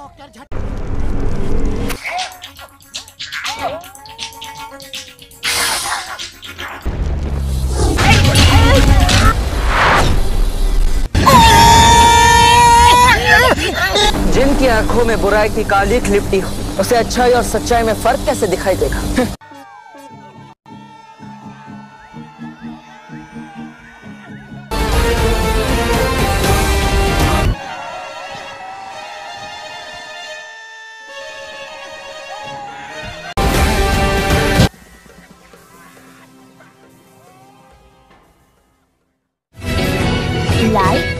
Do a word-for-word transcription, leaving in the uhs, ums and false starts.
Doctor झट जिनकी आंखों में बुराई की कालिख लिपटी हो, उसे अच्छाई और सच्चाई में फर्क कैसे दिखाई देगा? लाइक